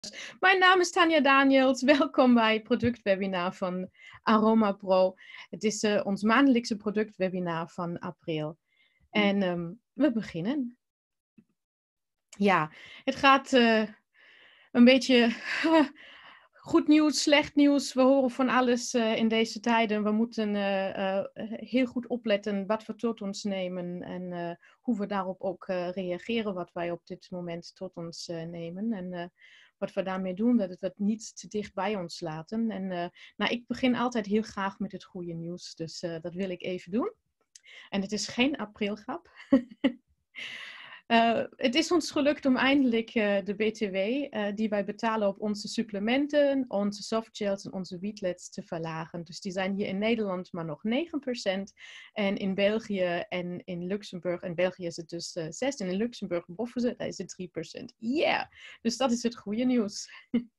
Mijn naam is Tanja Daniels. Welkom bij het productwebinar van Aroma Pro. Het is ons maandelijkse productwebinar van april. En we beginnen. Ja, het gaat een beetje goed nieuws, slecht nieuws. We horen van alles in deze tijden. We moeten heel goed opletten wat we tot ons nemen en hoe we daarop ook reageren wat wij op dit moment tot ons nemen. En wat we daarmee doen, dat we het niet te dicht bij ons laten. En ik begin altijd heel graag met het goede nieuws, dus dat wil ik even doen. En het is geen aprilgrap. Het is ons gelukt om eindelijk de BTW die wij betalen op onze supplementen, onze softgels en onze wheatlets te verlagen. Dus die zijn hier in Nederland maar nog 9%. En in België en in Luxemburg, in België is het dus 6% en in Luxemburg boven ze, daar is het 3%. Yeah! Dus dat is het goede nieuws.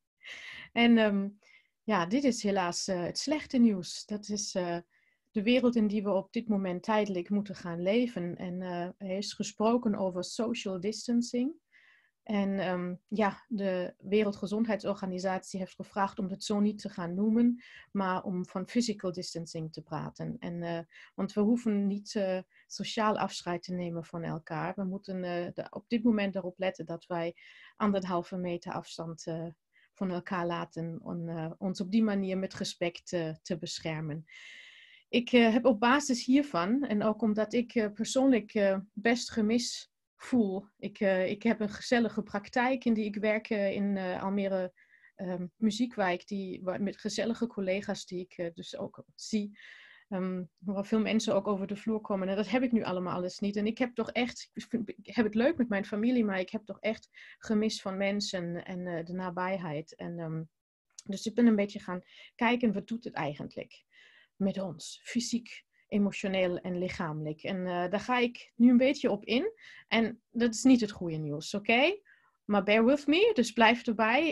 En dit is helaas het slechte nieuws. Dat is de wereld in die we op dit moment tijdelijk moeten gaan leven. En er is gesproken over social distancing. En de Wereldgezondheidsorganisatie heeft gevraagd om het zo niet te gaan noemen, maar om van physical distancing te praten. En, want we hoeven niet sociaal afscheid te nemen van elkaar. We moeten op dit moment erop letten dat wij 1,5 meter afstand van elkaar laten om ons op die manier met respect te beschermen. Ik heb op basis hiervan, en ook omdat ik persoonlijk best gemis voel. Ik heb een gezellige praktijk in die ik werk in Almere Muziekwijk, met gezellige collega's die ik dus ook zie. Waar veel mensen ook over de vloer komen. En dat heb ik nu allemaal eens niet. En ik heb toch echt, ik heb het leuk met mijn familie, maar ik heb toch echt gemis van mensen en de nabijheid. En dus ik ben een beetje gaan kijken, wat doet het eigenlijk met ons, fysiek, emotioneel en lichamelijk. En daar ga ik nu een beetje op in. En dat is niet het goede nieuws, oké? Maar bear with me, dus blijf erbij.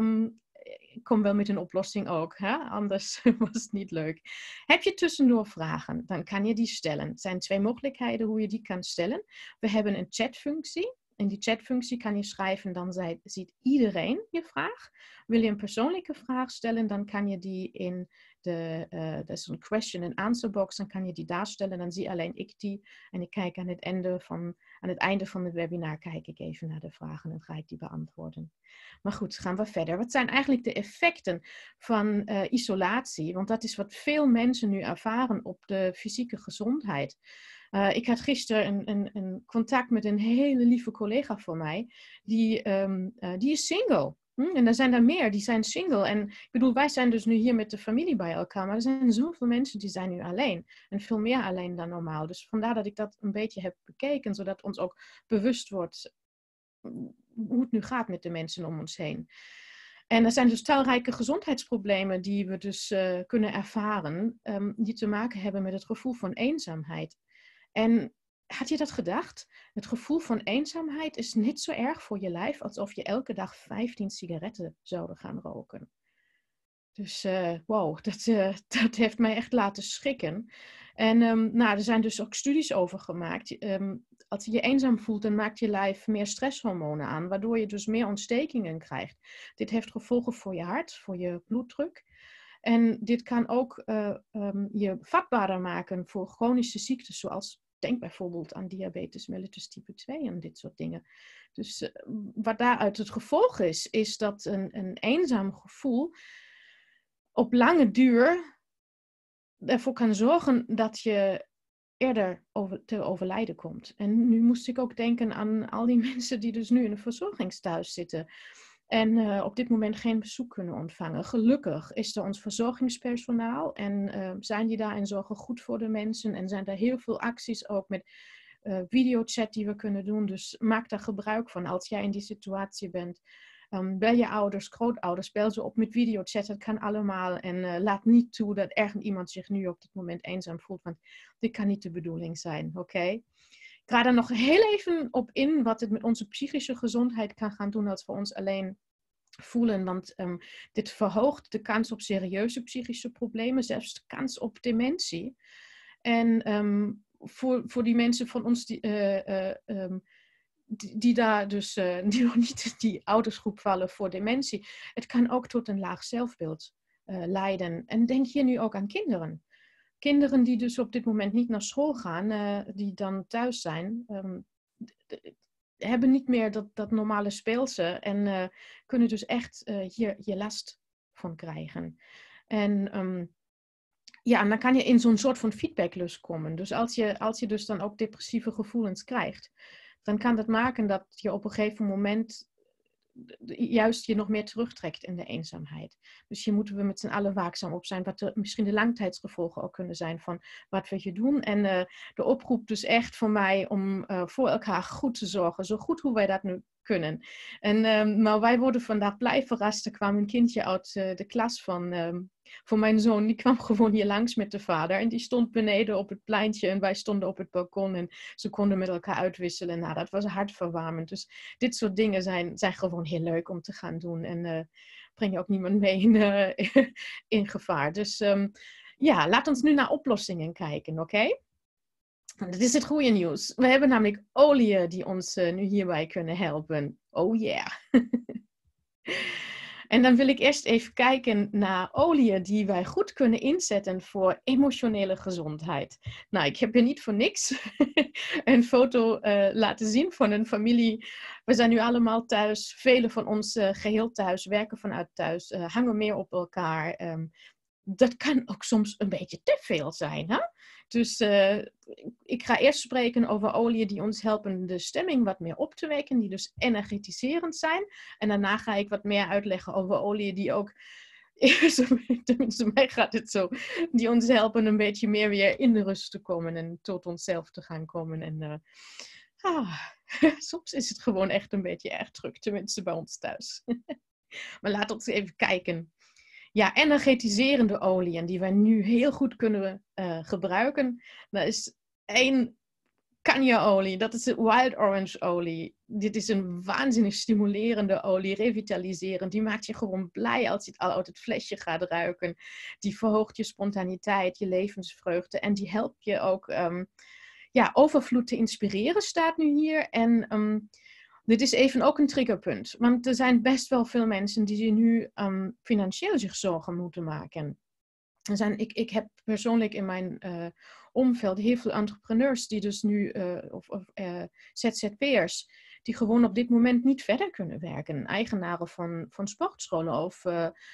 Ik kom wel met een oplossing ook, hè? Anders was het niet leuk. Heb je tussendoor vragen, dan kan je die stellen. Er zijn 2 mogelijkheden hoe je die kan stellen. We hebben een chatfunctie. In die chatfunctie kan je schrijven, dan ziet iedereen je vraag. Wil je een persoonlijke vraag stellen, dan kan je die in dat is een question and answer box, dan kan je die daar stellen, dan zie alleen ik die. En ik kijk aan het einde van het webinar, kijk ik even naar de vragen en ga ik die beantwoorden. Maar goed, gaan we verder. Wat zijn eigenlijk de effecten van isolatie? Want dat is wat veel mensen nu ervaren op de fysieke gezondheid. Ik had gisteren een contact met een hele lieve collega van mij. Die is single. En er zijn er meer, die zijn single. En ik bedoel, wij zijn dus nu hier met de familie bij elkaar. Maar er zijn zoveel mensen die zijn nu alleen. En veel meer alleen dan normaal. Dus vandaar dat ik dat een beetje heb bekeken. Zodat ons ook bewust wordt hoe het nu gaat met de mensen om ons heen. En er zijn dus talrijke gezondheidsproblemen die we dus kunnen ervaren. Die te maken hebben met het gevoel van eenzaamheid. En had je dat gedacht? Het gevoel van eenzaamheid is net zo erg voor je lijf alsof je elke dag 15 sigaretten zouden gaan roken. Dus wow, dat heeft mij echt laten schrikken. En er zijn dus ook studies over gemaakt. Als je je eenzaam voelt, dan maakt je lijf meer stresshormonen aan, waardoor je dus meer ontstekingen krijgt. Dit heeft gevolgen voor je hart, voor je bloeddruk. En dit kan ook je vatbaarder maken voor chronische ziektes, zoals denk bijvoorbeeld aan diabetes mellitus type 2 en dit soort dingen. Dus wat daaruit het gevolg is dat een eenzaam gevoel op lange duur ervoor kan zorgen dat je eerder te overlijden komt. En nu moest ik ook denken aan al die mensen die dus nu in een verzorgingstehuis zitten. En op dit moment geen bezoek kunnen ontvangen. Gelukkig is er ons verzorgingspersoneel en zijn die daar en zorgen goed voor de mensen. En zijn er heel veel acties ook met videochat die we kunnen doen. Dus maak daar gebruik van als jij in die situatie bent. Bel je ouders, grootouders, bel ze op met videochat. Dat kan allemaal. En laat niet toe dat ergens iemand zich nu op dit moment eenzaam voelt. Want dit kan niet de bedoeling zijn, oké? Ik ga er nog heel even op in wat het met onze psychische gezondheid kan gaan doen als we ons alleen voelen. Want dit verhoogt de kans op serieuze psychische problemen, zelfs de kans op dementie. En voor die mensen van ons die daar dus die nog niet in die oudersgroep vallen voor dementie. Het kan ook tot een laag zelfbeeld leiden. En denk hier nu ook aan kinderen. Kinderen die dus op dit moment niet naar school gaan, die dan thuis zijn, hebben niet meer dat normale speelse en kunnen dus echt hier last van krijgen. En en dan kan je in zo'n soort van feedbacklus komen. Dus als je dus dan ook depressieve gevoelens krijgt, dan kan dat maken dat je op een gegeven moment juist je nog meer terugtrekt in de eenzaamheid. Dus hier moeten we met z'n allen waakzaam op zijn, wat misschien de langtijdsgevolgen ook kunnen zijn van wat we hier doen. En de oproep dus echt voor mij om voor elkaar goed te zorgen, zo goed hoe wij dat nu kunnen. Maar wij worden vandaag blij verrast. Er kwam een kindje uit de klas van mijn zoon, die kwam gewoon hier langs met de vader. En die stond beneden op het pleintje en wij stonden op het balkon. En ze konden met elkaar uitwisselen. Nou, dat was hartverwarmend. Dus dit soort dingen zijn gewoon heel leuk om te gaan doen. En breng je ook niemand mee in gevaar. Dus laat ons nu naar oplossingen kijken, oké? Dat is het goede nieuws. We hebben namelijk oliën die ons nu hierbij kunnen helpen. Oh yeah! En dan wil ik eerst even kijken naar oliën die wij goed kunnen inzetten voor emotionele gezondheid. Nou, ik heb hier niet voor niks een foto laten zien van een familie. We zijn nu allemaal thuis. Velen van ons geheel thuis, werken vanuit thuis, hangen meer op elkaar. Dat kan ook soms een beetje te veel zijn, hè? Dus ik ga eerst spreken over oliën die ons helpen de stemming wat meer op te wekken, die dus energetiserend zijn. En daarna ga ik wat meer uitleggen over oliën die ook, tenminste mij gaat het zo, die ons helpen een beetje meer weer in de rust te komen en tot onszelf te gaan komen. En soms is het gewoon echt een beetje erg druk, tenminste bij ons thuis. Maar laten we even kijken. Ja, energetiserende oliën die wij nu heel goed kunnen gebruiken. Dat is 1 canjaolie, dat is de wild orange olie. Dit is een waanzinnig stimulerende olie, revitaliserend. Die maakt je gewoon blij als je het al uit het flesje gaat ruiken. Die verhoogt je spontaniteit, je levensvreugde. En die helpt je ook overvloed te inspireren, staat nu hier. En dit is even ook een triggerpunt. Want er zijn best wel veel mensen die nu financieel zich zorgen moeten maken. Ik heb persoonlijk in mijn omveld heel veel entrepreneurs die dus nu, ZZP'ers, die gewoon op dit moment niet verder kunnen werken. Eigenaren van sportscholen of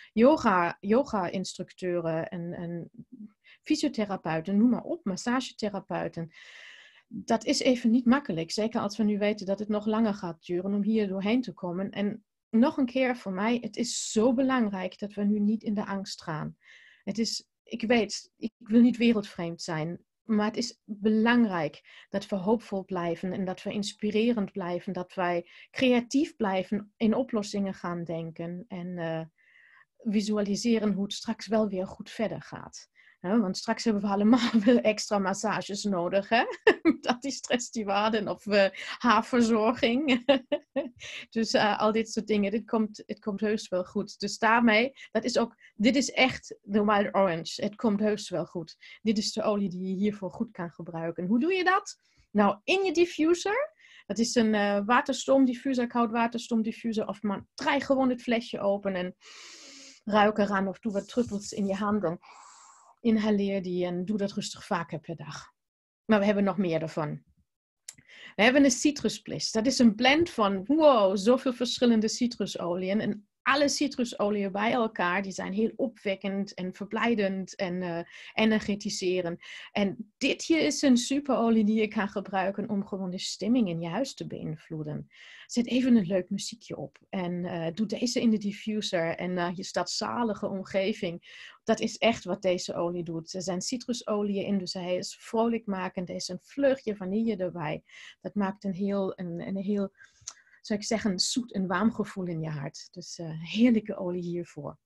yoga-instructeuren en fysiotherapeuten, noem maar op, massagetherapeuten. Dat is even niet makkelijk. Zeker als we nu weten dat het nog langer gaat duren om hier doorheen te komen. En nog een keer voor mij, het is zo belangrijk dat we nu niet in de angst gaan. Ik weet, ik wil niet wereldvreemd zijn. Maar het is belangrijk dat we hoopvol blijven en dat we inspirerend blijven. Dat wij creatief blijven, in oplossingen gaan denken. En visualiseren hoe het straks wel weer goed verder gaat. Want straks hebben we allemaal wel extra massages nodig. Hè? Dat die stress die we hadden of haarverzorging. Dus al dit soort dingen. Het komt heus wel goed. Dus daarmee, dit is echt de wild orange. Het komt heus wel goed. Dit is de olie die je hiervoor goed kan gebruiken. Hoe doe je dat? Nou, in je diffuser. Dat is een waterstoomdiffuser, koudwaterstoomdiffuser. Of man, draai gewoon het flesje open en ruik eraan of doe wat druppels in je handen. Inhaleer die en doe dat rustig vaker per dag. Maar we hebben nog meer ervan. We hebben een citrusbliss. Dat is een blend van zoveel verschillende citrusolieën. En alle citrusolieën bij elkaar, die zijn heel opwekkend en verblijdend en energetiserend. En dit hier is een superolie die je kan gebruiken om gewoon de stemming in je huis te beïnvloeden. Zet even een leuk muziekje op en doe deze in de diffuser en je stadzalige omgeving. Dat is echt wat deze olie doet. Er zijn citrusolieën in, dus hij is vrolijkmakend. Er is een vleugje vanille erbij. Dat maakt een heel, zou ik zeggen, zoet en warm gevoel in je hart. Dus heerlijke olie hiervoor.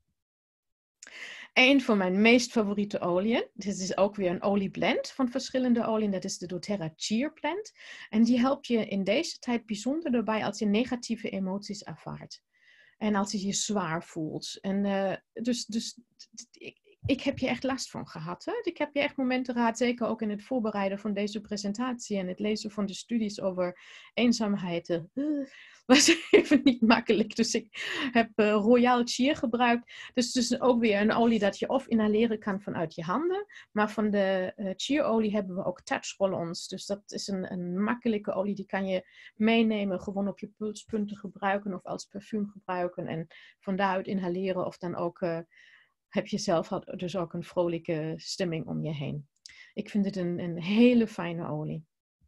Een van mijn meest favoriete oliën. Dit is ook weer een olieblend van verschillende oliën. Dat is de doTERRA Cheer Blend. En die helpt je in deze tijd bijzonder erbij als je negatieve emoties ervaart. En als je je zwaar voelt. En ik heb hier echt last van gehad. Hè? Ik heb hier echt momenten gehad, zeker ook in het voorbereiden van deze presentatie en het lezen van de studies over eenzaamheid. Was even niet makkelijk. Dus ik heb Royal Cheer gebruikt. Dus het is ook weer een olie dat je of inhaleren kan vanuit je handen. Maar van de cheerolie hebben we ook touch roll-ons. Dus dat is een makkelijke olie. Die kan je meenemen, gewoon op je pulspunten gebruiken of als parfum gebruiken. En van daaruit inhaleren of dan ook... heb je zelf dus ook een vrolijke stemming om je heen. Ik vind het een hele fijne olie.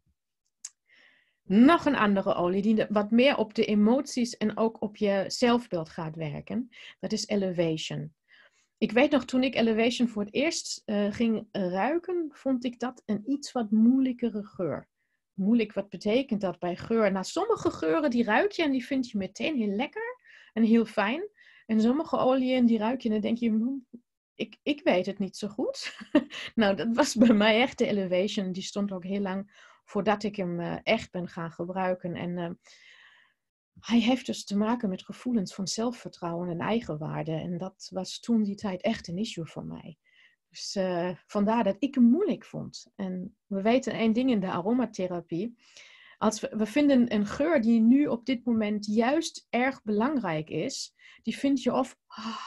Nog een andere olie die wat meer op de emoties en ook op je zelfbeeld gaat werken. Dat is Elevation. Ik weet nog, toen ik Elevation voor het eerst ging ruiken, vond ik dat een iets wat moeilijkere geur. Moeilijk, wat betekent dat bij geur? Nou, sommige geuren die ruik je en die vind je meteen heel lekker en heel fijn. En sommige oliën die ruik je en dan denk je, ik weet het niet zo goed. Nou, dat was bij mij echt de Elevation. Die stond ook heel lang voordat ik hem echt ben gaan gebruiken. En hij heeft dus te maken met gevoelens van zelfvertrouwen en eigenwaarde. En dat was toen die tijd echt een issue voor mij. Dus vandaar dat ik hem moeilijk vond. En we weten één ding in de aromatherapie. Als we vinden een geur die nu op dit moment juist erg belangrijk is. Die vind je of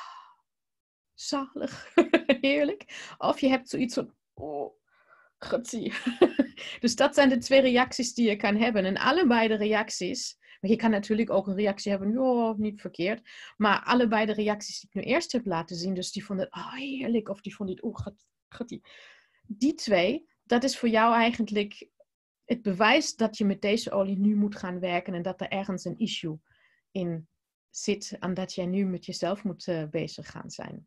zalig, heerlijk. Of je hebt zoiets van, gotsie. Dus dat zijn de twee reacties die je kan hebben. En allebei de reacties, maar je kan natuurlijk ook een reactie hebben, joh, niet verkeerd. Maar allebei de reacties die ik nu eerst heb laten zien, dus die vonden het, heerlijk, of die vonden het, gotsie. Die twee, dat is voor jou eigenlijk het bewijs dat je met deze olie nu moet gaan werken en dat er ergens een issue in zit en dat jij nu met jezelf moet bezig gaan zijn.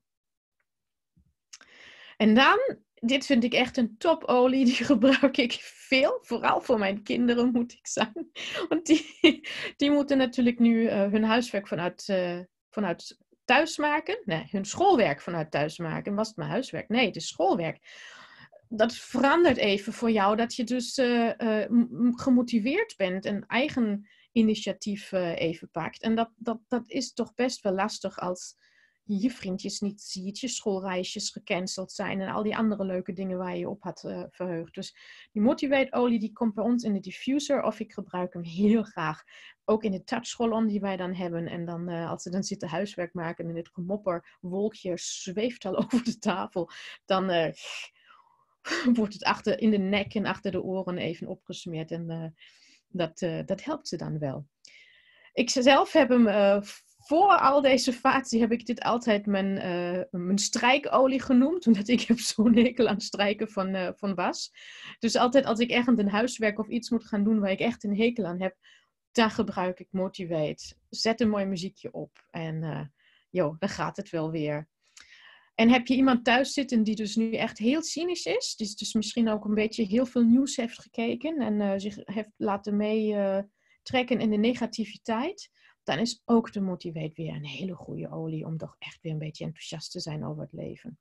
En dan, dit vind ik echt een topolie, die gebruik ik veel. Vooral voor mijn kinderen moet ik zeggen. Want die moeten natuurlijk nu hun huiswerk vanuit thuis maken. Nee, hun schoolwerk vanuit thuis maken. Was het mijn huiswerk? Nee, het is schoolwerk. Dat verandert even voor jou, dat je dus gemotiveerd bent en eigen initiatief even pakt. En dat is toch best wel lastig als je vriendjes niet ziet, je schoolreisjes gecanceld zijn en al die andere leuke dingen waar je op had verheugd. Dus die Motivate olie die komt bij ons in de diffuser of ik gebruik hem heel graag. Ook in de touch roll-on die wij dan hebben. En dan als ze dan zitten huiswerk maken en dit gemopperwolkje zweeft al over de tafel, dan wordt het in de nek en achter de oren even opgesmeerd. En dat helpt ze dan wel. Ik zelf heb hem voor al deze fatie heb ik dit altijd mijn strijkolie genoemd. Omdat ik heb zo'n hekel aan strijken van was. Dus altijd als ik ergens een huiswerk of iets moet gaan doen waar ik echt een hekel aan heb, dan gebruik ik Motivate. Zet een mooi muziekje op en dan gaat het wel weer. En heb je iemand thuis zitten die dus nu echt heel cynisch is, die dus misschien ook een beetje heel veel nieuws heeft gekeken en zich heeft laten meetrekken in de negativiteit, dan is ook de Motivate weer een hele goede olie om toch echt weer een beetje enthousiast te zijn over het leven.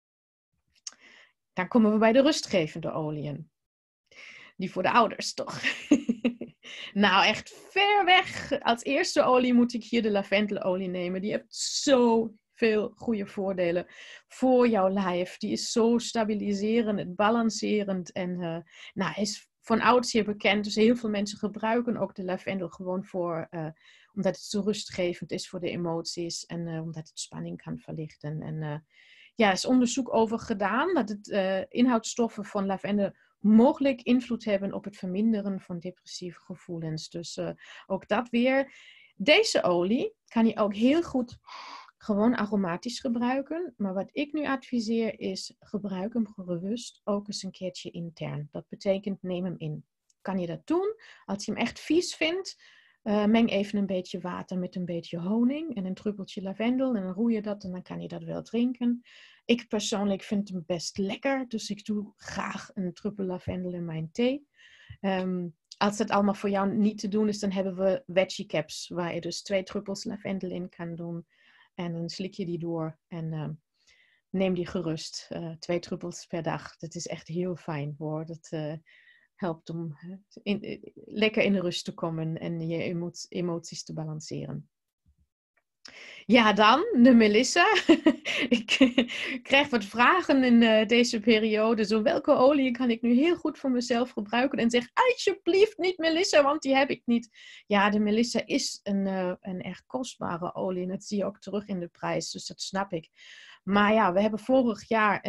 Dan komen we bij de rustgevende oliën. Die voor de ouders, toch? Nou, echt ver weg. Als eerste olie moet ik hier de lavendelolie nemen. Die heeft zo veel goede voordelen voor jouw lijf. Die is zo stabiliserend, balancerend en is van oudsher bekend. Dus heel veel mensen gebruiken ook de lavendel gewoon omdat het zo rustgevend is voor de emoties en omdat het spanning kan verlichten. En er is onderzoek over gedaan dat het inhoudstoffen van lavendel mogelijk invloed hebben op het verminderen van depressieve gevoelens. Dus ook dat weer. Deze olie kan je ook heel goed gewoon aromatisch gebruiken. Maar wat ik nu adviseer is, gebruik hem gerust ook eens een keertje intern. Dat betekent, neem hem in. Kan je dat doen? Als je hem echt vies vindt, meng even een beetje water met een beetje honing en een druppeltje lavendel. En dan roei je dat en dan kan je dat wel drinken. Ik persoonlijk vind hem best lekker, dus ik doe graag een druppel lavendel in mijn thee. Als het allemaal voor jou niet te doen is, dan hebben we veggie caps, waar je dus 2 druppels lavendel in kan doen. En dan slik je die door en neem die gerust. 2 druppels per dag. Dat is echt heel fijn hoor. Dat helpt om lekker in de rust te komen en je emoties te balanceren. Ja, dan de Melissa. Ik krijg wat vragen in deze periode. Zo, welke olie kan ik nu heel goed voor mezelf gebruiken? En zeg alsjeblieft niet Melissa, want die heb ik niet. Ja, de Melissa is een erg kostbare olie. En dat zie je ook terug in de prijs. Dus dat snap ik. Maar ja, we hebben vorig jaar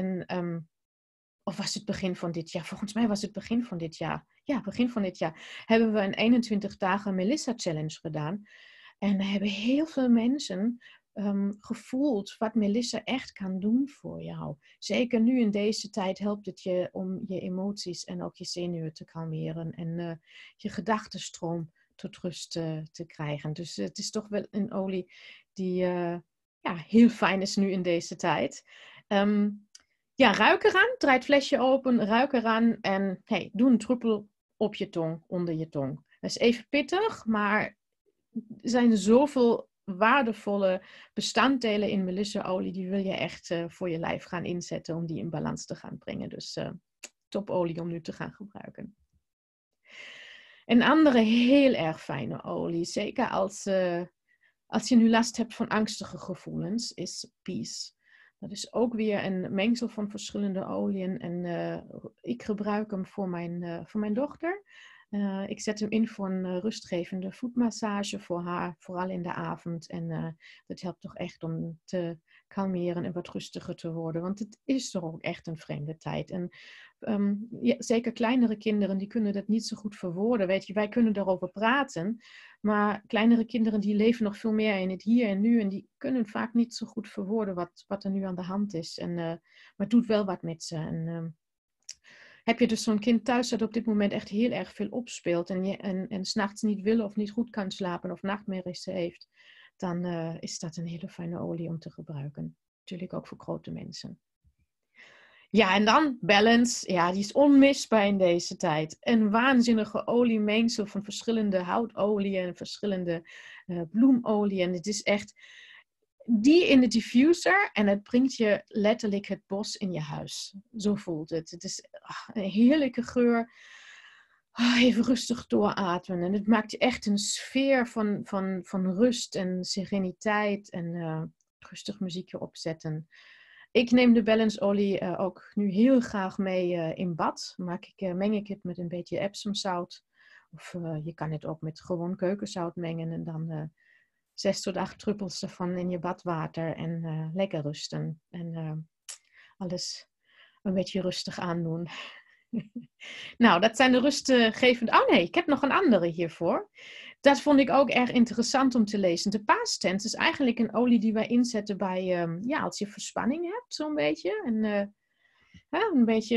of was het begin van dit jaar? Volgens mij was het begin van dit jaar. Ja, begin van dit jaar hebben we een 21 dagen Melissa Challenge gedaan. En er hebben heel veel mensen gevoeld wat Melissa echt kan doen voor jou. Zeker nu in deze tijd helpt het je om je emoties en ook je zenuwen te kalmeren. En je gedachtenstroom tot rust te krijgen. Dus het is toch wel een olie die ja, heel fijn is nu in deze tijd. Ja, ruik eraan. Draai het flesje open, ruik eraan. En hey, doe een druppel op je tong, onder je tong. Dat is even pittig, maar er zijn zoveel waardevolle bestanddelen in Melissa-olie. Die wil je echt voor je lijf gaan inzetten om die in balans te gaan brengen. Dus topolie om nu te gaan gebruiken. Een andere heel erg fijne olie, zeker als je nu last hebt van angstige gevoelens, is Peace. Dat is ook weer een mengsel van verschillende oliën. En ik gebruik hem voor mijn dochter. Ik zet hem in voor een rustgevende voetmassage voor haar, vooral in de avond. En dat helpt toch echt om te kalmeren en wat rustiger te worden. Want het is toch ook echt een vreemde tijd. En ja, zeker kleinere kinderen, die kunnen dat niet zo goed verwoorden. Weet je, wij kunnen daarover praten. Maar kleinere kinderen die leven nog veel meer in het hier en nu. En die kunnen vaak niet zo goed verwoorden wat er nu aan de hand is. Maar het doet wel wat met ze. En heb je dus zo'n kind thuis dat op dit moment echt heel erg veel opspeelt. En 's nachts niet wil of niet goed kan slapen of nachtmerries heeft. Dan is dat een hele fijne olie om te gebruiken. Natuurlijk ook voor grote mensen. Ja, en dan Balance. Ja, die is onmisbaar in deze tijd. Een waanzinnige oliemengsel van verschillende houtolieën en verschillende bloemolieën. En het is echt die in de diffuser en het brengt je letterlijk het bos in je huis. Zo voelt het. Het is een heerlijke geur. Even rustig doorademen. En het maakt je echt een sfeer van rust en sereniteit en rustig muziekje opzetten. Ik neem de balanceolie ook nu heel graag mee in bad. Meng ik het met een beetje Epsomzout. Of je kan het ook met gewoon keukenzout mengen. En dan 6 tot 8 druppels ervan in je badwater. En lekker rusten. En alles een beetje rustig aandoen. Nou, dat zijn de rustgevende... Oh nee, ik heb nog een andere hiervoor. Dat vond ik ook erg interessant om te lezen. De paastent is eigenlijk een olie die wij inzetten bij... ja, als je verspanning hebt, zo'n beetje. En een beetje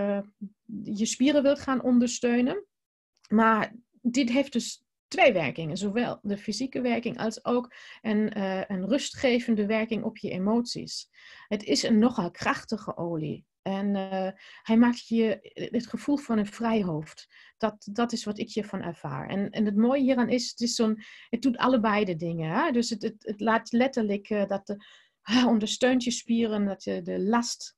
je spieren wilt gaan ondersteunen. Maar dit heeft dus 2 werkingen. Zowel de fysieke werking als ook een rustgevende werking op je emoties. Het is een nogal krachtige olie. En hij maakt je het gevoel van een vrij hoofd. Dat is wat ik hiervan ervaar. En het mooie hieraan is, het doet allebei de dingen. Hè? Dus het laat letterlijk ondersteunt je spieren, dat je de last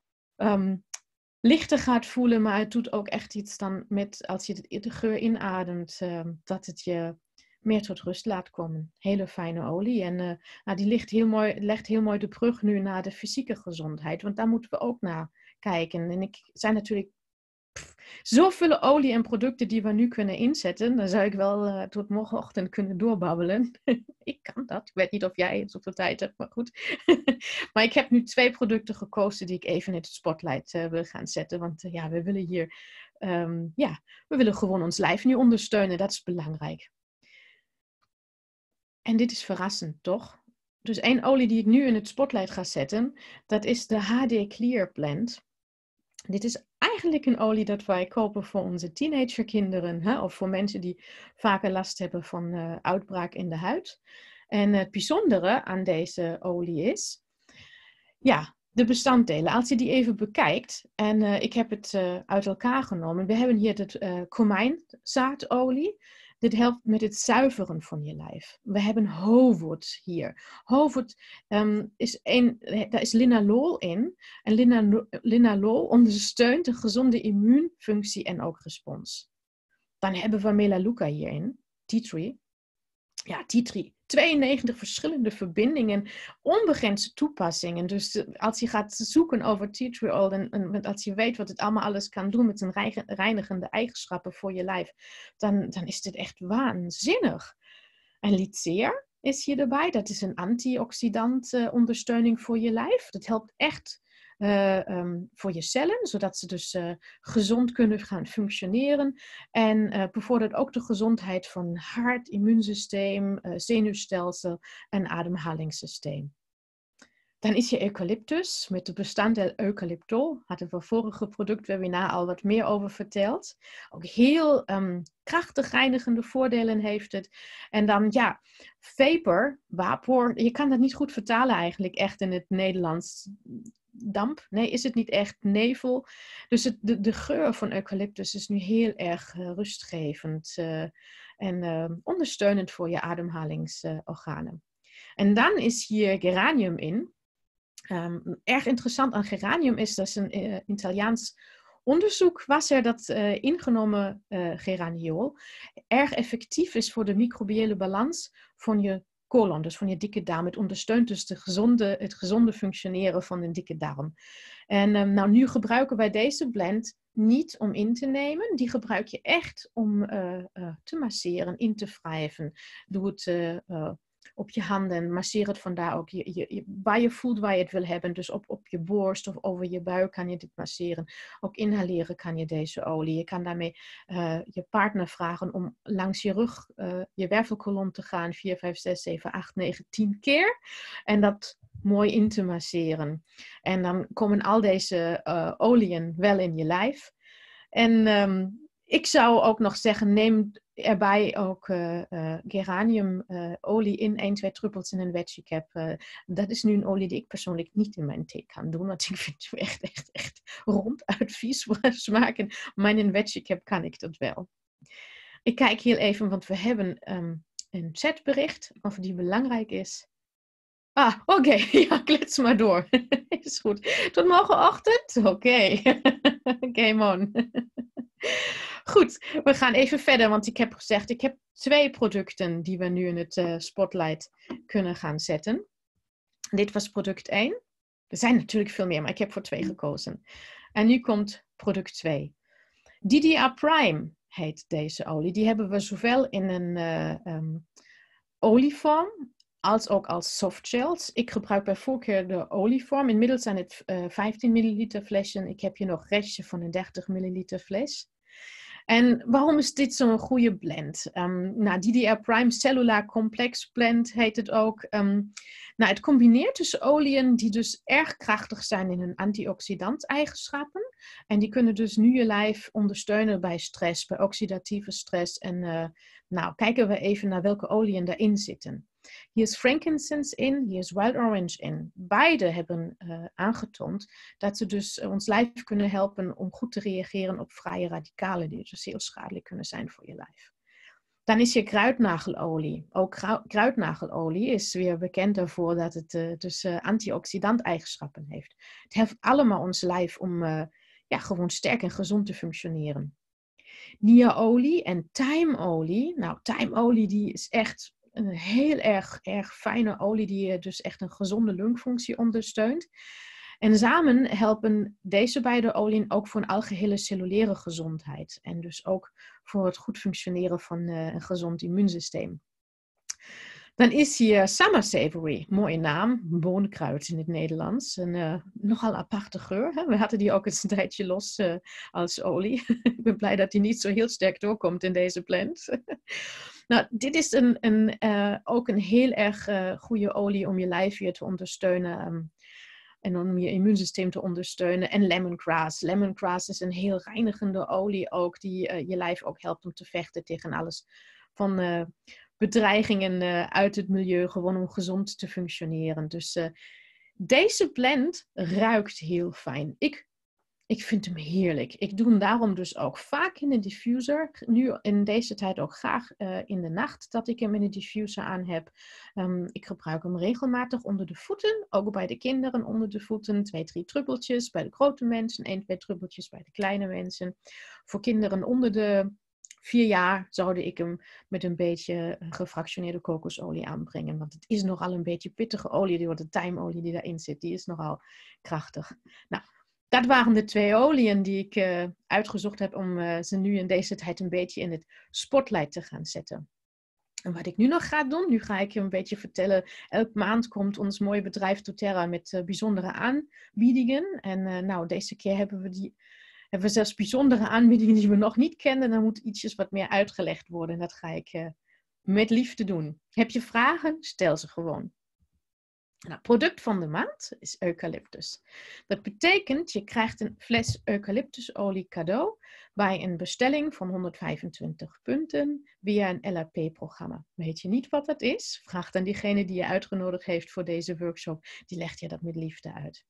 lichter gaat voelen. Maar het doet ook echt iets dan als je de geur inademt, dat het je meer tot rust laat komen. Hele fijne olie. En die legt heel mooi de brug nu naar de fysieke gezondheid. Want daar moeten we ook naar kijken. En zijn natuurlijk zoveel olie en producten die we nu kunnen inzetten. Dan zou ik wel tot morgenochtend kunnen doorbabbelen. Ik kan dat. Ik weet niet of jij zoveel tijd hebt, maar goed. Maar ik heb nu 2 producten gekozen die ik even in het spotlight wil gaan zetten. Want ja, we willen hier... we willen gewoon ons lijf nu ondersteunen. Dat is belangrijk. En dit is verrassend, toch? Dus 1 olie die ik nu in het spotlight ga zetten, dat is de HD Clear Blend. Dit is eigenlijk een olie dat wij kopen voor onze teenagerkinderen, hè? Of voor mensen die vaker last hebben van uitbraak in de huid. En het bijzondere aan deze olie is, ja, de bestanddelen. Als je die even bekijkt, en ik heb het uit elkaar genomen. We hebben hier de komijnzaadolie. Dit helpt met het zuiveren van je lijf. We hebben Hovot hier. Hovot daar is linalool in. En linalool ondersteunt een gezonde immuunfunctie en ook respons. Dan hebben we Melaleuca hierin, tea tree. ja, tea tree. 92 verschillende verbindingen, onbegrensde toepassingen. Dus als je gaat zoeken over tea tree oil en als je weet wat het allemaal alles kan doen met zijn reinigende eigenschappen voor je lijf, dan is dit echt waanzinnig. En lytseer is hier erbij. Dat is een antioxidant ondersteuning voor je lijf. Dat helpt echt voor je cellen, zodat ze dus gezond kunnen gaan functioneren. En bevordert ook de gezondheid van hart, immuunsysteem, zenuwstelsel en ademhalingssysteem. Dan is je eucalyptus met de bestanddeel eucalyptol. Hadden we vorige productwebinar al wat meer over verteld. Ook heel krachtig reinigende voordelen heeft het. En dan ja, vapor, je kan dat niet goed vertalen eigenlijk echt in het Nederlands. Damp, nee, is het niet echt nevel. Dus de geur van eucalyptus is nu heel erg rustgevend en ondersteunend voor je ademhalingsorganen. En dan is hier geranium in. Erg interessant aan geranium is dat een Italiaans onderzoek was er dat ingenomen geraniol erg effectief is voor de microbiële balans van je colon, dus van je dikke darm. Het ondersteunt dus het gezonde functioneren van de dikke darm. En nu gebruiken wij deze blend niet om in te nemen. Die gebruik je echt om te masseren, in te wrijven. Doe het op je handen. Masseer het vandaar ook waar je voelt waar je het wil hebben. Dus op je borst of over je buik kan je dit masseren. Ook inhaleren kan je deze olie. Je kan daarmee je partner vragen om langs je rug, je wervelkolom te gaan. 4, 5, 6, 7, 8, 9, 10 keer. En dat mooi in te masseren. En dan komen al deze oliën wel in je lijf. En ik zou ook nog zeggen, neem erbij ook geraniumolie in 1, 2 druppels in een veggie cap. Dat is nu een olie die ik persoonlijk niet in mijn thee kan doen. Want ik vind het echt ronduit vies smaken. Maar in een veggie cap kan ik dat wel. Ik kijk heel even, want we hebben een chatbericht of die belangrijk is. Ah, oké. Ja, klets maar door. Is goed. Tot morgenochtend? Oké. Game on. Goed, we gaan even verder, want ik heb gezegd, ik heb 2 producten die we nu in het spotlight kunnen gaan zetten. Dit was product 1. Er zijn natuurlijk veel meer, maar ik heb voor 2 gekozen. En nu komt product 2. DDR Prime heet deze olie. Die hebben we zowel in een olievorm als ook als softgels. Ik gebruik bij voorkeur de olievorm. Inmiddels zijn het 15 milliliter flesjes. Ik heb hier nog een restje van een 30 milliliter fles. En waarom is dit zo'n goede blend? DDR Prime Cellular Complex Blend heet het ook. Het combineert dus oliën die dus erg krachtig zijn in hun antioxidant-eigenschappen. En die kunnen dus nu je lijf ondersteunen bij stress, bij oxidatieve stress. En kijken we even naar welke oliën daarin zitten. Hier is frankincense in, hier is wild orange in. Beide hebben aangetoond dat ze dus ons lijf kunnen helpen om goed te reageren op vrije radicalen die dus heel schadelijk kunnen zijn voor je lijf. Dan is hier kruidnagelolie. Ook kruidnagelolie is weer bekend daarvoor dat het antioxidant-eigenschappen heeft. Het helpt allemaal ons lijf om gewoon sterk en gezond te functioneren. Niaolie en thymeolie. Nou, thymeolie die is echt een heel erg fijne olie die dus echt een gezonde lungfunctie ondersteunt. En samen helpen deze beide oliën ook voor een algehele cellulaire gezondheid. En dus ook voor het goed functioneren van een gezond immuunsysteem. Dan is hier Summer Savory, mooie naam, boonkruid in het Nederlands. Een nogal aparte geur. Hè? We hadden die ook eens een tijdje los als olie. Ik ben blij dat die niet zo heel sterk doorkomt in deze blend. Nou, dit is ook een heel erg goede olie om je lijf weer te ondersteunen. En om je immuunsysteem te ondersteunen. En lemongrass. Lemongrass is een heel reinigende olie ook. Die je lijf ook helpt om te vechten tegen alles van bedreigingen uit het milieu. Gewoon om gezond te functioneren. Dus deze blend ruikt heel fijn. Ik vind hem heerlijk. Ik doe hem daarom dus ook vaak in de diffuser. Nu in deze tijd ook graag in de nacht dat ik hem in de diffuser aan heb. Ik gebruik hem regelmatig onder de voeten. Ook bij de kinderen onder de voeten. 2, 3 druppeltjes bij de grote mensen. 1, 2 druppeltjes bij de kleine mensen. Voor kinderen onder de 4 jaar zou ik hem met een beetje gefractioneerde kokosolie aanbrengen. Want het is nogal een beetje pittige olie. De tijmolie die daarin zit, die is nogal krachtig. Nou, dat waren de 2 oliën die ik uitgezocht heb om ze nu in deze tijd een beetje in het spotlight te gaan zetten. En wat ik nu nog ga doen, nu ga ik je een beetje vertellen. Elke maand komt ons mooie bedrijf doTERRA met bijzondere aanbiedingen. En nou, deze keer hebben we zelfs bijzondere aanbiedingen die we nog niet kennen. Dan moet ietsjes wat meer uitgelegd worden. En dat ga ik met liefde doen. Heb je vragen? Stel ze gewoon. Nou, product van de maand is eucalyptus. Dat betekent, je krijgt een fles eucalyptusolie cadeau bij een bestelling van 125 punten via een LHP-programma. Weet je niet wat dat is? Vraag dan diegene die je uitgenodigd heeft voor deze workshop. Die legt je dat met liefde uit.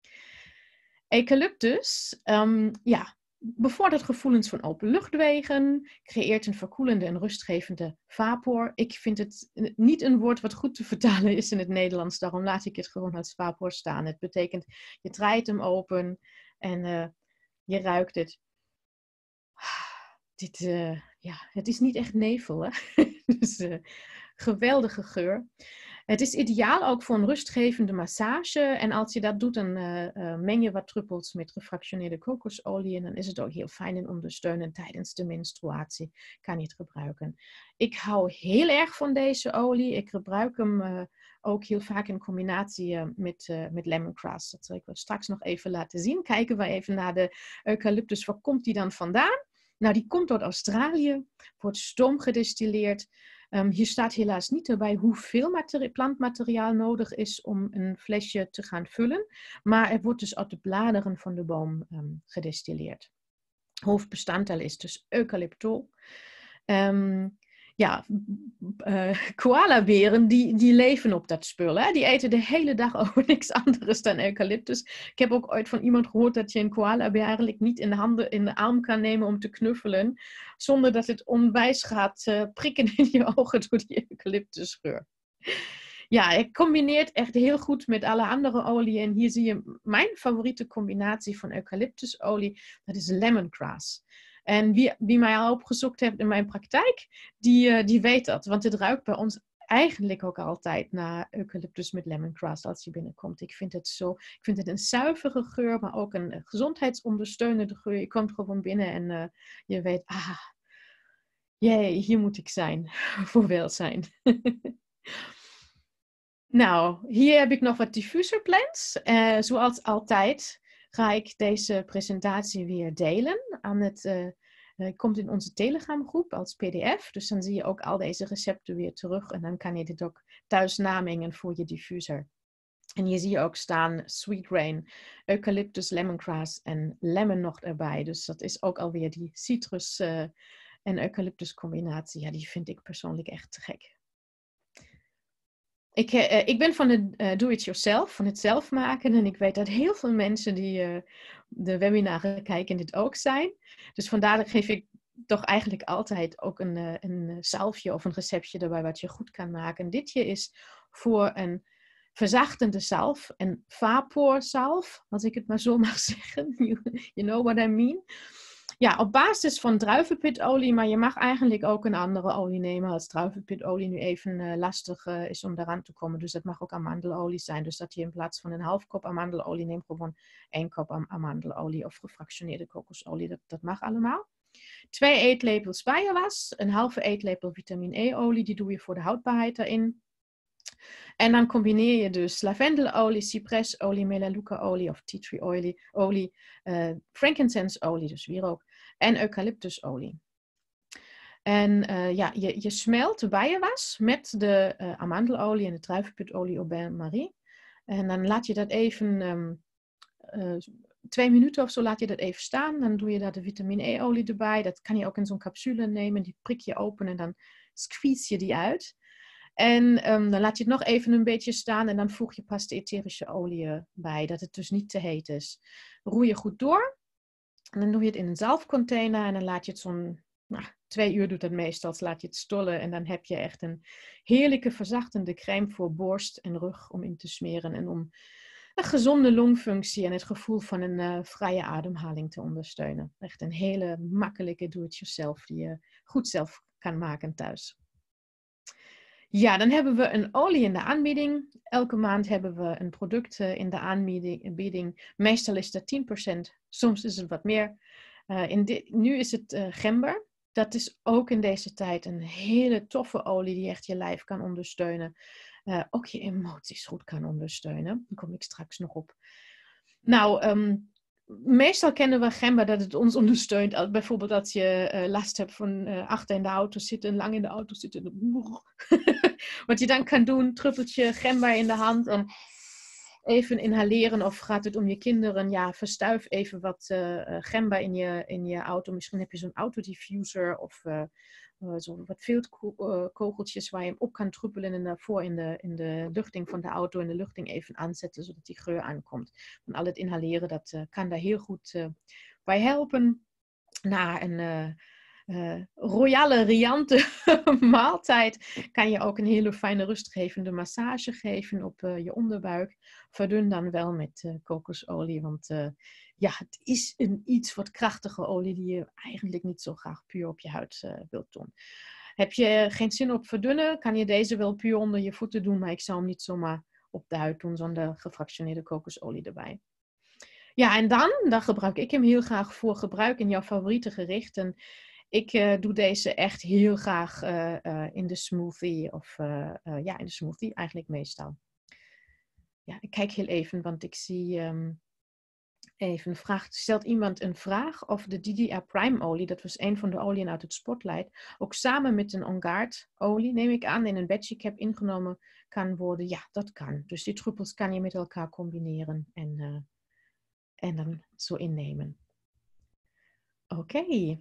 Eucalyptus, bevordert gevoelens van openluchtwegen, creëert een verkoelende en rustgevende vapor. Ik vind het niet een woord wat goed te vertalen is in het Nederlands, daarom laat ik het gewoon als vapor staan. Het betekent, je draait hem open en je ruikt het. Het is niet echt nevel, hè? Dus geweldige geur. Het is ideaal ook voor een rustgevende massage. En als je dat doet, dan meng je wat druppels met gefractioneerde kokosolie. En dan is het ook heel fijn en ondersteunend tijdens de menstruatie. Kan je het gebruiken. Ik hou heel erg van deze olie. Ik gebruik hem ook heel vaak in combinatie met lemongrass. Dat zal ik straks nog even laten zien. Kijken we even naar de eucalyptus. Waar komt die dan vandaan? Nou, die komt uit Australië. Wordt stoomgedistilleerd. Hier staat helaas niet erbij hoeveel plantmateriaal nodig is om een flesje te gaan vullen. Maar het wordt dus uit de bladeren van de boom gedistilleerd. Hoofdbestanddeel is dus eucalyptol. Koalaberen die leven op dat spul. Hè? Die eten de hele dag over niks anders dan eucalyptus. Ik heb ook ooit van iemand gehoord dat je een koalabeer eigenlijk niet in de arm kan nemen om te knuffelen. Zonder dat het onwijs gaat prikken in je ogen door die eucalyptusgeur. Ja, het combineert echt heel goed met alle andere oliën. En hier zie je mijn favoriete combinatie van eucalyptusolie. Dat is lemongrass. En wie mij al opgezocht heeft in mijn praktijk, die weet dat. Want het ruikt bij ons eigenlijk ook altijd naar eucalyptus met lemongrass als je binnenkomt. Ik vind het een zuivere geur, maar ook een gezondheidsondersteunende geur. Je komt gewoon binnen en je weet, jee, hier moet ik zijn voor welzijn. Nou, hier heb ik nog wat diffuserblends. Zoals altijd ga ik deze presentatie weer delen. Komt in onze Telegram groep als pdf. Dus dan zie je ook al deze recepten weer terug. En dan kan je dit ook thuis namengen voor je diffuser. En hier zie je ook staan Sweet Rain, Eucalyptus, Lemongrass en Lemon nog erbij. Dus dat is ook alweer die citrus en eucalyptus combinatie. Ja, die vind ik persoonlijk echt te gek. Ik ben van het do-it-yourself, van het zelf maken. En ik weet dat heel veel mensen die de webinaren kijken dit ook zijn. Dus vandaar geef ik toch eigenlijk altijd ook een salfje of een receptje erbij wat je goed kan maken. Dit hier is voor een verzachtende salf, een vaporsalf, als ik het maar zo mag zeggen. You know what I mean? Ja, op basis van druivenpitolie, maar je mag eigenlijk ook een andere olie nemen als druivenpitolie nu even lastig is om daaraan te komen. Dus dat mag ook amandelolie zijn. Dus dat je in plaats van een half kop amandelolie neemt, gewoon 1 kop amandelolie of gefractioneerde kokosolie. Dat mag allemaal. 2 eetlepels bijenwas, een halve eetlepel vitamine E-olie, die doe je voor de houdbaarheid erin. En dan combineer je dus lavendelolie, cipresolie, melaleuca-olie of tea tree olie, frankincense-olie, dus wierook, en eucalyptusolie. En je smelt de bijenwas met de amandelolie en de druivenpitolie op bain-marie. En dan laat je dat even 2 minuten of zo laat je dat even staan. Dan doe je daar de vitamine E-olie erbij. Dat kan je ook in zo'n capsule nemen. Die prik je open en dan squeeze je die uit. En dan laat je het nog even een beetje staan en dan voeg je pas de etherische olie bij, dat het dus niet te heet is. Roer je goed door en dan doe je het in een zalfcontainer en dan laat je het zo'n 2 uur doet dat meestal, laat je het stollen en dan heb je echt een heerlijke verzachtende crème voor borst en rug om in te smeren en om een gezonde longfunctie en het gevoel van een vrije ademhaling te ondersteunen. Echt een hele makkelijke do-it-yourself die je goed zelf kan maken thuis. Ja, dan hebben we een olie in de aanbieding. Elke maand hebben we een product in de aanbieding. Meestal is dat 10%, soms is het wat meer. Nu is het gember. Dat is ook in deze tijd een hele toffe olie die echt je lijf kan ondersteunen. Ook je emoties goed kan ondersteunen. Daar kom ik straks nog op. Nou, meestal kennen we gember dat het ons ondersteunt. Bijvoorbeeld als je last hebt van achter in de auto zitten, lang in de auto zitten. Wat je dan kan doen, druppeltje gember in de hand en even inhaleren. Of gaat het om je kinderen, ja, verstuif even wat gember in je auto. Misschien heb je zo'n autodiffuser of zo wat viltkogeltjes waar je hem op kan druppelen en daarvoor in de luchting van de auto in de luchting even aanzetten, zodat die geur aankomt. Van al het inhaleren, dat kan daar heel goed bij helpen. Na een royale, riante maaltijd kan je ook een hele fijne rustgevende massage geven op je onderbuik. Verdun dan wel met kokosolie, want ja, het is een iets wat krachtige olie die je eigenlijk niet zo graag puur op je huid wilt doen. Heb je geen zin op verdunnen, kan je deze wel puur onder je voeten doen, maar ik zou hem niet zomaar op de huid doen zonder gefractioneerde kokosolie erbij. Ja, en dan gebruik ik hem heel graag voor gebruik in jouw favoriete gerechten. Ik doe deze echt heel graag in de smoothie. Of ja, in de smoothie eigenlijk meestal. Ja, ik kijk heel even, want ik zie even stelt iemand een vraag of de DDR Prime olie, dat was een van de oliën uit het Spotlight, ook samen met een On Guard olie, neem ik aan, in een batchie cap ingenomen kan worden. Ja, dat kan. Dus die druppels kan je met elkaar combineren en dan zo innemen. Oké.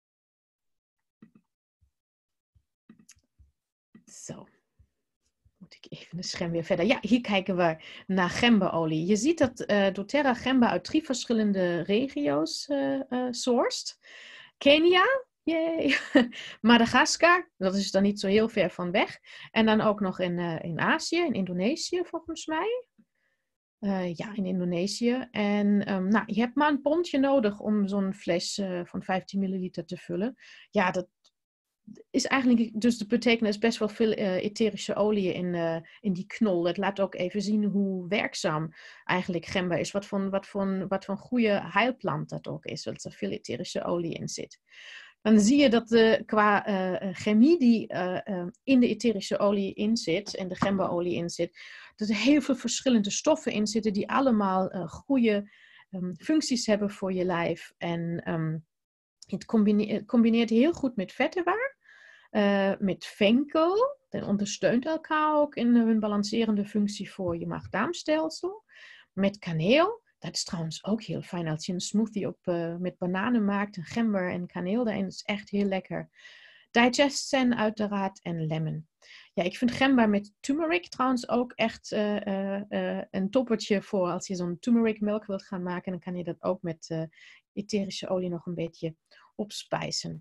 Zo. Moet ik even het scherm weer verder. Ja, hier kijken we naar gemberolie. Je ziet dat doTERRA gember uit 3 verschillende regio's sourced. Kenia, yay. Madagaskar, dat is dan niet zo heel ver van weg. En dan ook nog in Azië, in Indonesië volgens mij. Ja, in Indonesië. En nou, je hebt maar een pondje nodig om zo'n fles van 15 milliliter te vullen. Ja, dat is eigenlijk, dus de betekenis best wel veel etherische olie in die knol. Het laat ook even zien hoe werkzaam eigenlijk gember is. Wat voor goede heilplant dat ook is. Dat er veel etherische olie in zit. Dan zie je dat qua chemie die in de etherische olie in zit, en de gemberolie in zit, dat er heel veel verschillende stoffen in zitten die allemaal goede functies hebben voor je lijf. En het combineert heel goed met vettenwaar. Met venkel, dat ondersteunt elkaar ook in hun balancerende functie voor je maag-darmstelsel. Met kaneel, dat is trouwens ook heel fijn als je een smoothie met bananen maakt, en gember en kaneel daarin, dat is echt heel lekker. Digestion uiteraard en lemon. Ja, ik vind gember met turmeric trouwens ook echt een toppertje voor als je zo'n turmeric melk wilt gaan maken. Dan kan je dat ook met etherische olie nog een beetje opspijzen.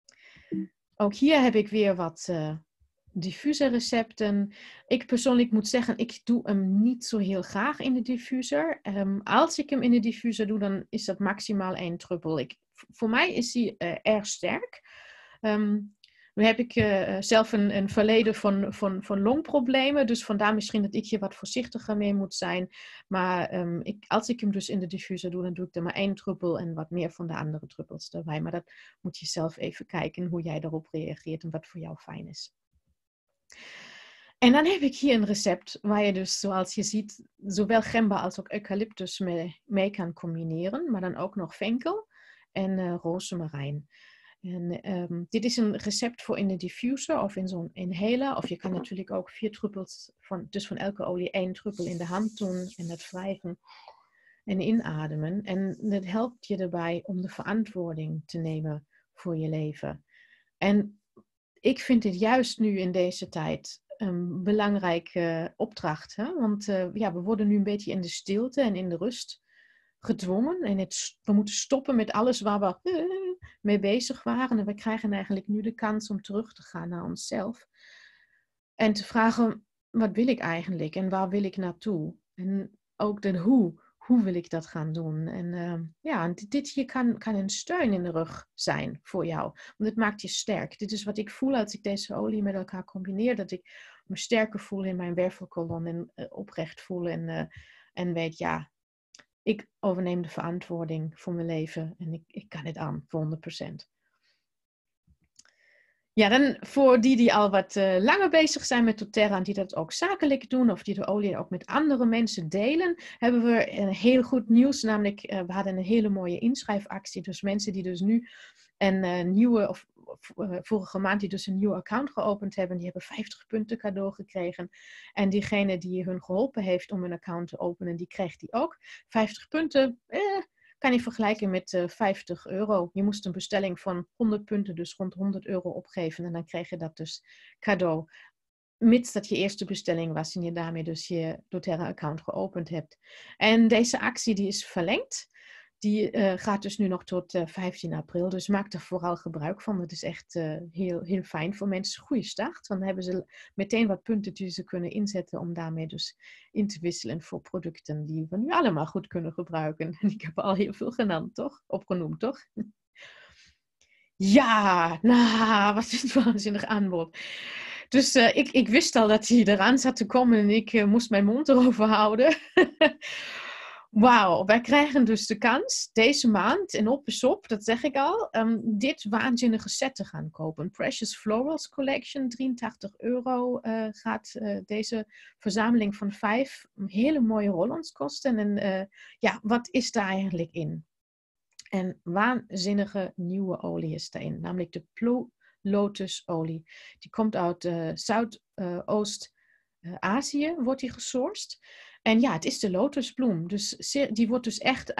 Ook hier heb ik weer wat diffuser recepten. Ik persoonlijk moet zeggen, ik doe hem niet zo heel graag in de diffuser. Als ik hem in de diffuser doe, dan is dat maximaal 1 druppel. Voor mij is hij erg sterk. Nu heb ik zelf een verleden van longproblemen. Dus vandaar misschien dat ik hier wat voorzichtiger mee moet zijn. Maar als ik hem dus in de diffuser doe, dan doe ik er maar 1 druppel en wat meer van de andere druppels erbij. Maar dat moet je zelf even kijken hoe jij daarop reageert en wat voor jou fijn is. En dan heb ik hier een recept waar je dus, zoals je ziet, zowel gember als ook eucalyptus mee kan combineren. Maar dan ook nog venkel en rozemarijn. En dit is een recept voor in de diffuser of in zo'n inhaler. Of je kan natuurlijk ook 4 druppels, dus van elke olie 1 druppel in de hand doen en dat wrijven en inademen. En dat helpt je erbij om de verantwoording te nemen voor je leven. En ik vind dit juist nu in deze tijd een belangrijke opdracht. Hè? Want ja, we worden nu een beetje in de stilte en in de rust gedwongen. En we moeten stoppen met alles waar we mee bezig waren. En we krijgen eigenlijk nu de kans om terug te gaan naar onszelf. En te vragen, wat wil ik eigenlijk? En waar wil ik naartoe? En ook de hoe. hoe wil ik dat gaan doen? En ja, dit hier kan een steun in de rug zijn voor jou. Want het maakt je sterk. Dit is wat ik voel als ik deze olie met elkaar combineer. Dat ik me sterker voel in mijn wervelkolom en oprecht voel. En weet, ja, ik overneem de verantwoording voor mijn leven. En ik kan het aan voor 100%. Ja, dan voor die al wat langer bezig zijn met doTERRA en die dat ook zakelijk doen of die de olie ook met andere mensen delen, hebben we heel goed nieuws. Namelijk, we hadden een hele mooie inschrijfactie. Dus mensen die dus nu een nieuwe, of vorige maand die dus een nieuw account geopend hebben, die hebben 50 punten cadeau gekregen. En diegene die hun geholpen heeft om een account te openen, die krijgt die ook. 50 punten, kan je vergelijken met €50. Je moest een bestelling van 100 punten, dus rond €100 opgeven. En dan krijg je dat dus cadeau. Mits dat je eerste bestelling was en je daarmee dus je doTERRA-account geopend hebt. En deze actie die is verlengd. Die gaat dus nu nog tot 15 april. Dus maak er vooral gebruik van. Dat is echt heel, heel fijn voor mensen. Goede start. Dan hebben ze meteen wat punten die ze kunnen inzetten om daarmee dus in te wisselen voor producten die we nu allemaal goed kunnen gebruiken. En ik heb al heel veel opgenoemd, toch? Ja, nou, wat is een waanzinnig aanbod. Dus ik wist al dat hij eraan zat te komen en ik moest mijn mond erover houden. Wauw, wij krijgen dus de kans deze maand, en op is op, dat zeg ik al, dit waanzinnige set te gaan kopen. Precious Florals Collection, €83 gaat deze verzameling van 5 hele mooie roll-ons kosten. En ja, wat is daar eigenlijk in? En waanzinnige nieuwe olie is daarin, namelijk de Blue Lotus olie. Die komt uit Zuidoost-Azië, wordt die gesourced. En ja, het is de lotusbloem. Dus die wordt dus echt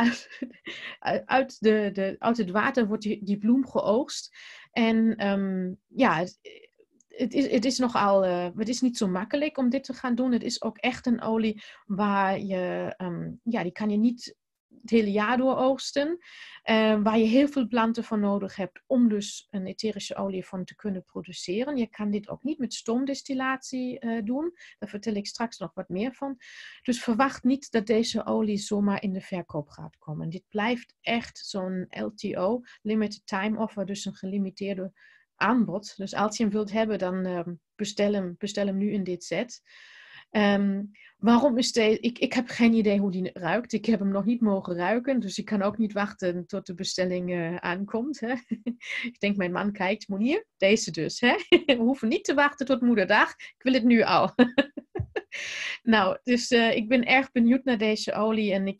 uit het water wordt die bloem geoogst. En ja, het is nogal, het is niet zo makkelijk om dit te gaan doen. Het is ook echt een olie waar je, ja, die kan je niet het hele jaar door oogsten. Waar je heel veel planten voor nodig hebt om dus een etherische olie van te kunnen produceren. Je kan dit ook niet met stoomdestillatie doen. Daar vertel ik straks nog wat meer van. Dus verwacht niet dat deze olie zomaar in de verkoop gaat komen. Dit blijft echt zo'n LTO, Limited Time Offer, dus een gelimiteerde aanbod. Dus als je hem wilt hebben, dan bestel hem nu in dit set. Waarom is deze? Ik heb geen idee hoe die ruikt. Ik heb hem nog niet mogen ruiken. Dus ik kan ook niet wachten tot de bestelling aankomt. Hè? Ik denk, mijn man kijkt, Monier, deze dus. Hè? We hoeven niet te wachten tot moederdag. Ik wil het nu al. Nou, dus ik ben erg benieuwd naar deze olie. En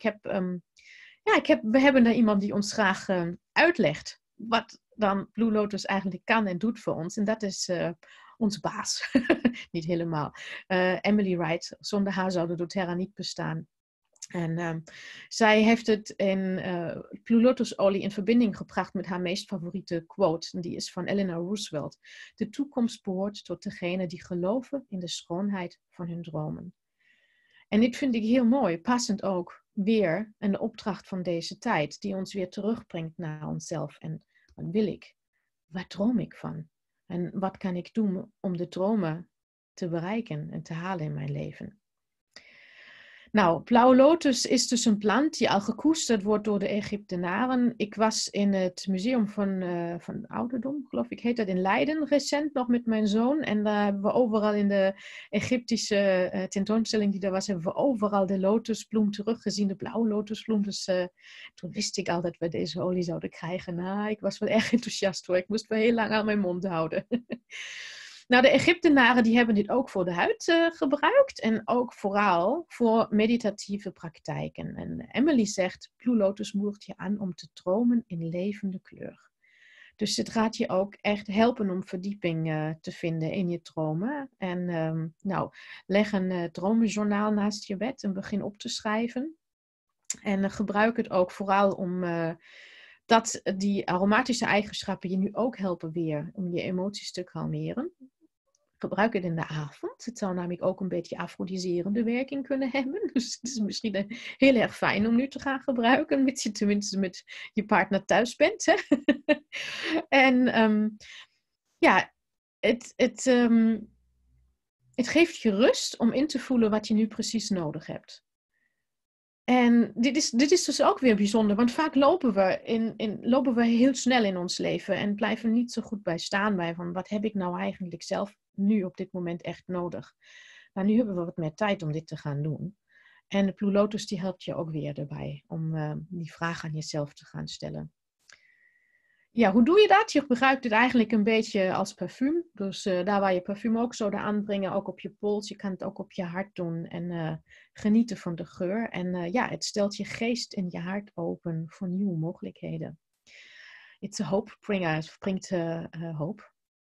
we hebben daar iemand die ons graag uitlegt wat dan Blue Lotus eigenlijk kan en doet voor ons. En dat is onze baas. Niet helemaal. Emily Wright. Zonder haar zou de doTERRA niet bestaan. En zij heeft het in Blue Lotus olie in verbinding gebracht met haar meest favoriete quote. En die is van Eleanor Roosevelt. De toekomst behoort tot degenen die geloven in de schoonheid van hun dromen. En dit vind ik heel mooi. Passend ook weer een opdracht van deze tijd. Die ons weer terugbrengt naar onszelf. En wat wil ik? Waar droom ik van? En wat kan ik doen om de dromen te bereiken en te halen in mijn leven? Nou, blauwe lotus is dus een plant die al gekoesterd wordt door de Egyptenaren. Ik was in het museum van ouderdom, geloof ik, heet dat, in Leiden recent nog met mijn zoon. En daar hebben we overal in de Egyptische tentoonstelling die er was, hebben we overal de lotusbloem teruggezien, de blauwe lotusbloem. Dus toen wist ik al dat we deze olie zouden krijgen. Nou, ik was wel erg enthousiast hoor. Ik moest wel heel lang aan mijn mond houden. Nou, de Egyptenaren die hebben dit ook voor de huid gebruikt en ook vooral voor meditatieve praktijken. En Emily zegt, Blue Lotus moedigt je aan om te dromen in levende kleur. Dus het gaat je ook echt helpen om verdieping te vinden in je dromen. En leg een dromenjournaal naast je bed en begin op te schrijven. En gebruik het ook vooral om dat die aromatische eigenschappen je nu ook helpen weer om je emoties te kalmeren. Gebruik het in de avond. Het zou namelijk ook een beetje afrodiserende werking kunnen hebben. Dus het is misschien heel erg fijn om nu te gaan gebruiken. Mits je tenminste met je partner thuis bent. Hè? En het geeft je rust om in te voelen wat je nu precies nodig hebt. En dit is dus ook weer bijzonder, want vaak lopen we heel snel in ons leven en blijven niet zo goed bij staan bij van wat heb ik nou eigenlijk zelf nu op dit moment echt nodig. Maar nu hebben we wat meer tijd om dit te gaan doen. En de Blue Lotus die helpt je ook weer erbij om die vraag aan jezelf te gaan stellen. Ja, hoe doe je dat? Je gebruikt het eigenlijk een beetje als parfum. Dus daar waar je parfum ook zou aanbrengen, ook op je pols. Je kan het ook op je hart doen en genieten van de geur. En ja, het stelt je geest en je hart open voor nieuwe mogelijkheden. It's a hope bringer. Het brengt hoop.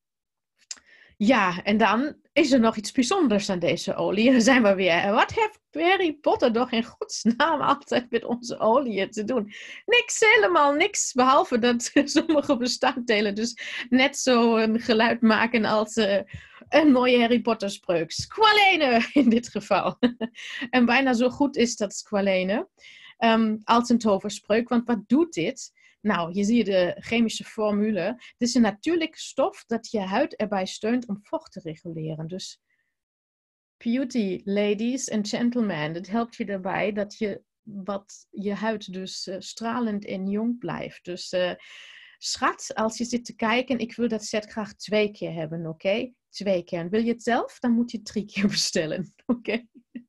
Ja, en dan is er nog iets bijzonders aan deze olie. En dan zijn we weer. Wat heeft Harry Potter toch in godsnaam altijd met onze oliën te doen? Niks, helemaal niks. Behalve dat sommige bestanddelen dus net zo een geluid maken als een mooie Harry Potter spreuk. Squalene in dit geval. En bijna zo goed is dat squalene als een toverspreuk. Want wat doet dit? Nou, hier zie je de chemische formule. Het is een natuurlijke stof dat je huid erbij steunt om vocht te reguleren. Dus beauty, ladies and gentlemen, het helpt je erbij dat je huid dus stralend en jong blijft. Dus schat, als je zit te kijken, ik wil dat set graag 2 keer hebben, oké? 2 keer. En wil je het zelf, dan moet je 3 keer bestellen, oké?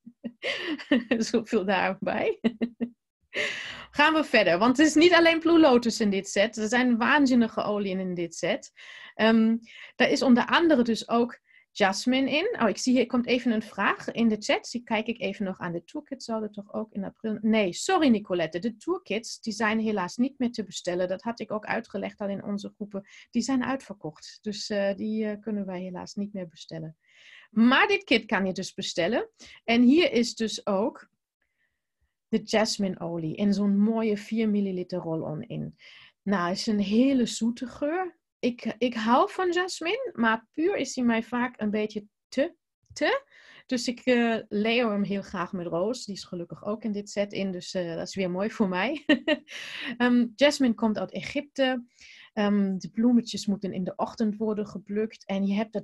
Zoveel daarbij. Gaan we verder, want het is niet alleen Blue Lotus in dit set. Er zijn waanzinnige oliën in dit set. Daar is onder andere dus ook jasmine in. Oh, ik zie hier komt even een vraag in de chat. Die kijk ik even nog aan. De toolkits zouden toch ook in april... Nee, sorry Nicolette. De toolkits die zijn helaas niet meer te bestellen. Dat had ik ook uitgelegd al in onze groepen. Die zijn uitverkocht. Dus die kunnen wij helaas niet meer bestellen. Maar dit kit kan je dus bestellen. En hier is dus ook de jasmineolie in zo'n mooie 4 milliliter roll-on in. Nou, het is een hele zoete geur. Ik hou van jasmine, maar puur is hij mij vaak een beetje te. Dus ik layer hem heel graag met roos. Die is gelukkig ook in dit set in, dus dat is weer mooi voor mij. Jasmine komt uit Egypte. De bloemetjes moeten in de ochtend worden geplukt. En je hebt er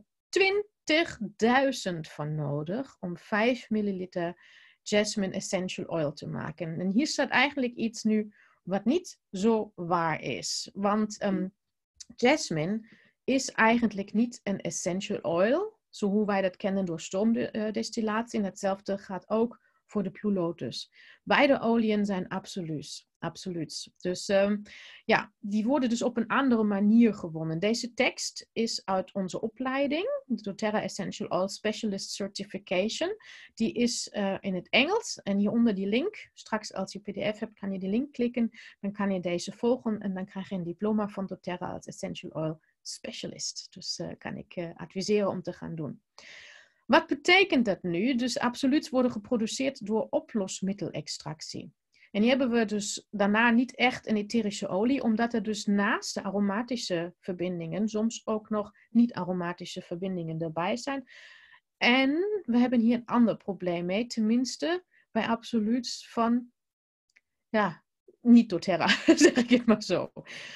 20.000 van nodig om 5 milliliter jasmine essential oil te maken. En hier staat eigenlijk iets nu wat niet zo waar is. Want jasmine is eigenlijk niet een essential oil, zo hoe wij dat kennen door stoomdestillatie. En hetzelfde gaat ook voor de Blue Lotus. Beide oliën zijn absoluut. Dus ja, die worden dus op een andere manier gewonnen. Deze tekst is uit onze opleiding, de doTERRA Essential Oil Specialist Certification. Die is in het Engels en hieronder die link. Straks als je PDF hebt, kan je die link klikken. Dan kan je deze volgen en dan krijg je een diploma van doTERRA als Essential Oil Specialist. Dus kan ik adviseren om te gaan doen. Wat betekent dat nu? Dus absoluut worden geproduceerd door oplosmiddelextractie. En hier hebben we dus daarna niet echt een etherische olie, omdat er dus naast de aromatische verbindingen soms ook nog niet-aromatische verbindingen erbij zijn. En we hebben hier een ander probleem mee, tenminste bij absoluut van, ja, niet doTERRA, zeg ik het maar zo.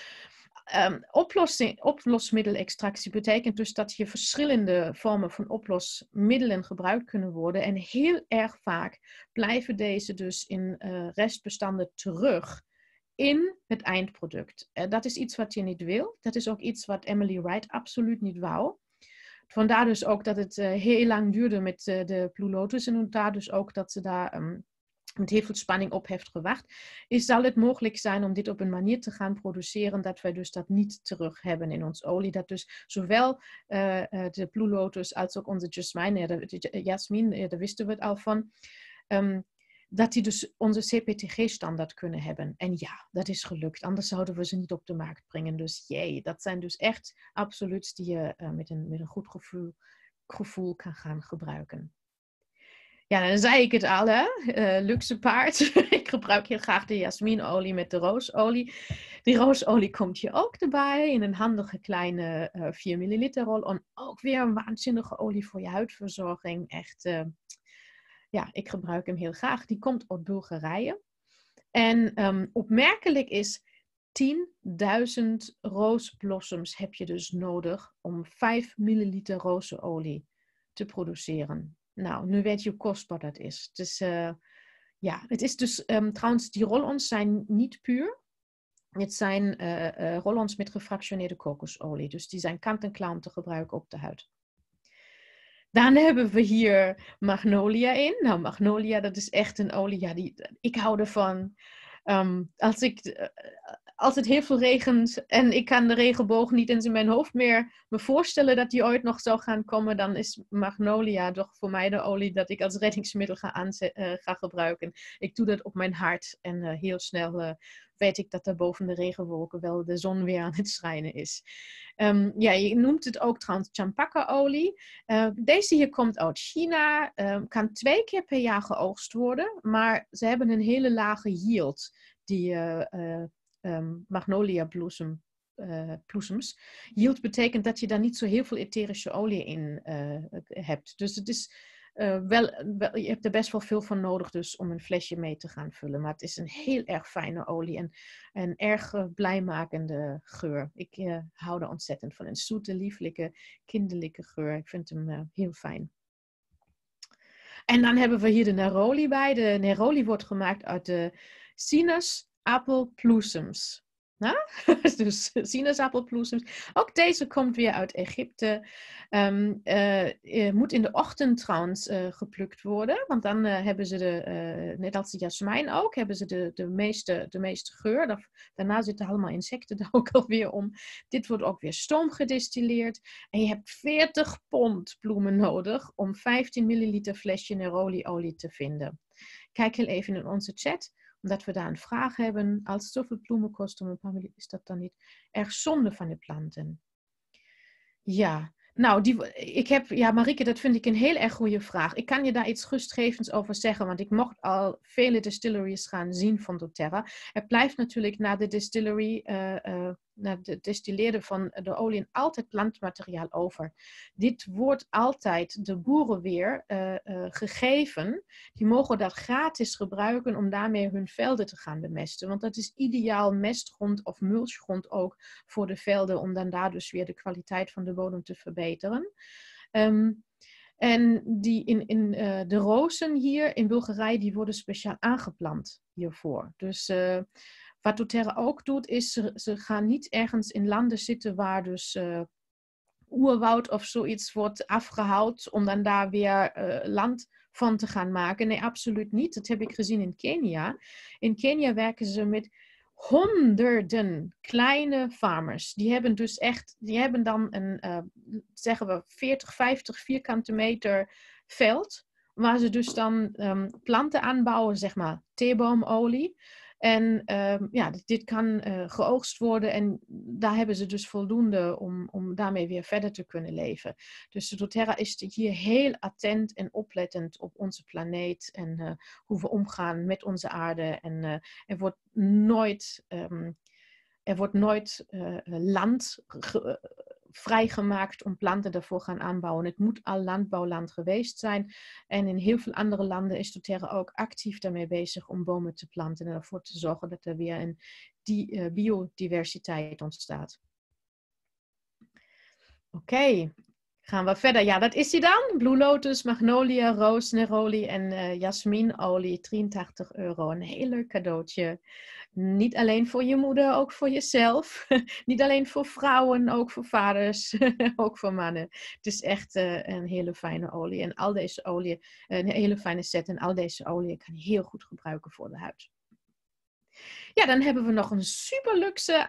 Oplosmiddelextractie betekent dus dat je verschillende vormen van oplosmiddelen gebruikt kunnen worden. En heel erg vaak blijven deze dus in restbestanden terug in het eindproduct. Dat is iets wat je niet wil. Dat is ook iets wat Emily Wright absoluut niet wou. Vandaar dus ook dat het heel lang duurde met de Blue Lotus. En vandaar dus ook dat ze daar met heel veel spanning op heeft gewacht, zal het mogelijk zijn om dit op een manier te gaan produceren dat wij dus dat niet terug hebben in ons olie. Dat dus zowel de Blue Lotus als ook onze jasmine, daar wisten we het al van, dat die dus onze CPTG-standaard kunnen hebben. En ja, dat is gelukt. Anders zouden we ze niet op de markt brengen. Dus jee, dat zijn dus echt absoluut die je met een goed gevoel kan gaan gebruiken. Ja, dan zei ik het al, hè? Luxe paard. Ik gebruik heel graag de jasmineolie met de roosolie. Die roosolie komt hier ook erbij in een handige kleine 4 milliliter rol. Ook weer een waanzinnige olie voor je huidverzorging. Echt, ja, ik gebruik hem heel graag. Die komt uit Bulgarije. En opmerkelijk is 10.000 roosblossoms heb je dus nodig om 5 milliliter rozenolie te produceren. Nou, nu weet je hoe kostbaar dat is. Dus Ja, het is dus, trouwens, die roll-ons zijn niet puur. Het zijn roll-ons met gefractioneerde kokosolie. Dus die zijn kant-en-klaar om te gebruiken op de huid. Dan hebben we hier Magnolia in. Nou, Magnolia, dat is echt een olie. Ja, ik hou ervan. Als het heel veel regent en ik kan de regenboog niet eens in mijn hoofd meer me voorstellen dat die ooit nog zou gaan komen, dan is Magnolia toch voor mij de olie dat ik als reddingsmiddel ga gebruiken. Ik doe dat op mijn hart en heel snel weet ik dat er boven de regenwolken wel de zon weer aan het schijnen is. Ja, je noemt het ook trouwens champaka-olie. Deze hier komt uit China, kan 2 keer per jaar geoogst worden, maar ze hebben een hele lage yield, die magnolia bloesems. Yield betekent dat je daar niet zo heel veel etherische olie in hebt. Dus het is je hebt er best wel veel van nodig dus om een flesje mee te gaan vullen. Maar het is een heel erg fijne olie en een erg blijmakende geur. Ik hou er ontzettend van. Een zoete, lieflijke, kinderlijke geur. Ik vind hem heel fijn. En dan hebben we hier de neroli bij. De neroli wordt gemaakt uit de sinaasappelbloesems. Dus sinaasappelbloesems. Ook deze komt weer uit Egypte. Moet in de ochtend trouwens geplukt worden. Want dan hebben ze net als de jasmijn ook, hebben ze de meeste geur. Daarna zitten allemaal insecten er ook alweer om. Dit wordt ook weer stoomgedistilleerd. En je hebt 40 pond bloemen nodig om 15 milliliter flesje neroli-olie te vinden. Kijk heel even in onze chat, omdat we daar een vraag hebben. Als het zoveel bloemen kost om een paar milliliter, is dat dan niet erg zonde van de planten? Ja, nou, Marieke, dat vind ik een heel erg goede vraag. Ik kan je daar iets rustgevends over zeggen, want ik mocht al vele distilleries gaan zien van doTERRA. Er blijft natuurlijk na de distillery, na de destilleerde van de olie, altijd plantmateriaal over. Dit wordt altijd de boeren weer gegeven. Die mogen dat gratis gebruiken om daarmee hun velden te gaan bemesten. Want dat is ideaal mestgrond of mulchgrond ook voor de velden, om dan daar dus weer de kwaliteit van de bodem te verbeteren. En de rozen hier in Bulgarije, die worden speciaal aangeplant hiervoor. Dus wat doTERRA ook doet, is ze gaan niet ergens in landen zitten waar dus oerwoud of zoiets wordt afgehaald om dan daar weer land van te gaan maken. Nee, absoluut niet. Dat heb ik gezien in Kenia. In Kenia werken ze met honderden kleine farmers. Die hebben dan een, zeggen we, 40, 50 vierkante meter veld, waar ze dus dan planten aanbouwen, zeg maar theeboomolie. En dit kan geoogst worden en daar hebben ze dus voldoende om daarmee weer verder te kunnen leven. Dus doTERRA is hier heel attent en oplettend op onze planeet en hoe we omgaan met onze aarde. En er wordt nooit land vrijgemaakt om planten daarvoor gaan aanbouwen. Het moet al landbouwland geweest zijn. En in heel veel andere landen is doTERRA ook actief daarmee bezig om bomen te planten en ervoor te zorgen dat er weer een biodiversiteit ontstaat. Oké, gaan we verder. Ja, dat is hij dan. Blue Lotus, Magnolia, Roos, Neroli en jasminolie, €83. Een heel leuk cadeautje. Niet alleen voor je moeder, ook voor jezelf. Niet alleen voor vrouwen, ook voor vaders, ook voor mannen. Het is echt een hele fijne olie. En al deze olie, een hele fijne set. En al deze olie kan je heel goed gebruiken voor de huid. Ja, dan hebben we nog een super luxe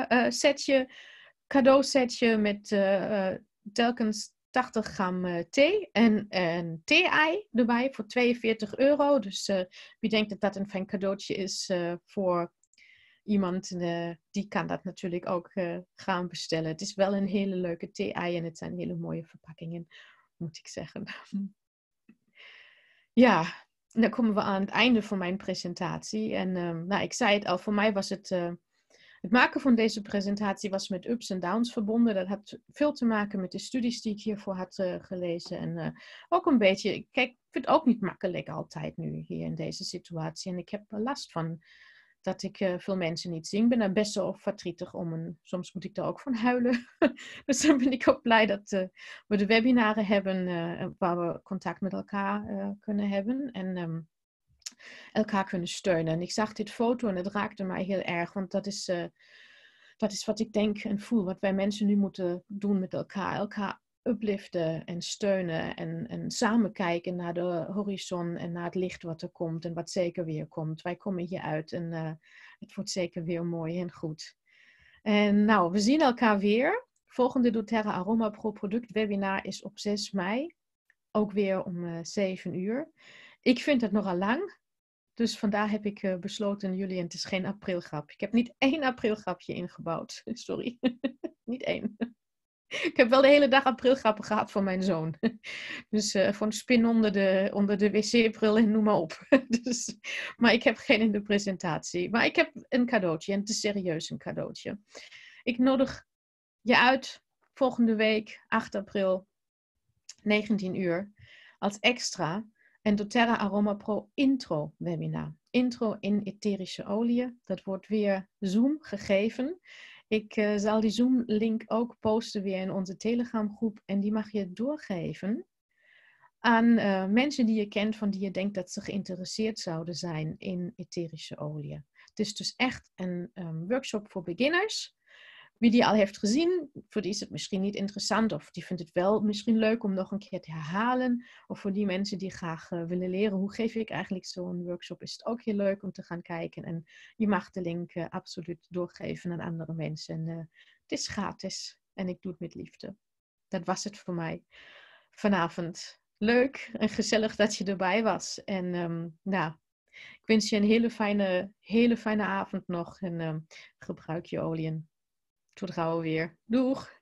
cadeausetje met telkens 80 gram thee en een thee-ei erbij voor €42. Dus wie denkt dat dat een fijn cadeautje is voor iemand, die kan dat natuurlijk ook gaan bestellen. Het is wel een hele leuke thee-ei en het zijn hele mooie verpakkingen, moet ik zeggen. Ja, en dan komen we aan het einde van mijn presentatie. En ik zei het al, voor mij was het maken van deze presentatie was met ups en downs verbonden. Dat had veel te maken met de studies die ik hiervoor had gelezen. En ook een beetje, kijk, ik vind het ook niet makkelijk altijd nu hier in deze situatie. En ik heb er last van dat ik veel mensen niet zie. Ik ben er best wel verdrietig om en soms moet ik er ook van huilen. Dus dan ben ik ook blij dat we de webinaren hebben waar we contact met elkaar kunnen hebben. En elkaar kunnen steunen. En ik zag dit foto en het raakte mij heel erg, want dat is wat ik denk en voel, wat wij mensen nu moeten doen met elkaar. Elkaar upliften en steunen en samen kijken naar de horizon en naar het licht wat er komt en wat zeker weer komt. Wij komen hier uit en het wordt zeker weer mooi en goed. En nou, we zien elkaar weer. Volgende doTERRA Aroma Pro product webinar is op 6 mei. Ook weer om 7 uur. Ik vind het nogal lang. Dus vandaar heb ik besloten, jullie, en het is geen aprilgrap. Ik heb niet 1 aprilgrapje ingebouwd. Sorry, niet 1. Ik heb wel de hele dag aprilgrappen gehad van mijn zoon. Dus van spin onder de wc-bril en noem maar op. Dus, maar ik heb geen in de presentatie. Maar ik heb een cadeautje en het is serieus een cadeautje. Ik nodig je uit volgende week, 8 april, 19 uur, als extra een doTERRA Aroma Pro intro webinar. Intro in etherische oliën. Dat wordt weer Zoom gegeven. Ik zal die Zoom link ook posten weer in onze Telegram groep. En die mag je doorgeven aan mensen die je kent, van die je denkt dat ze geïnteresseerd zouden zijn in etherische oliën. Het is dus echt een workshop voor beginners. Wie die al heeft gezien, voor die is het misschien niet interessant. Of die vindt het wel misschien leuk om nog een keer te herhalen. Of voor die mensen die graag willen leren, hoe geef ik eigenlijk zo'n workshop, is het ook heel leuk om te gaan kijken. En je mag de link absoluut doorgeven aan andere mensen. En, het is gratis en ik doe het met liefde. Dat was het voor mij vanavond. Leuk en gezellig dat je erbij was. En nou, ik wens je een hele fijne avond nog. En gebruik je oliën. Tot gauw weer. Doeg!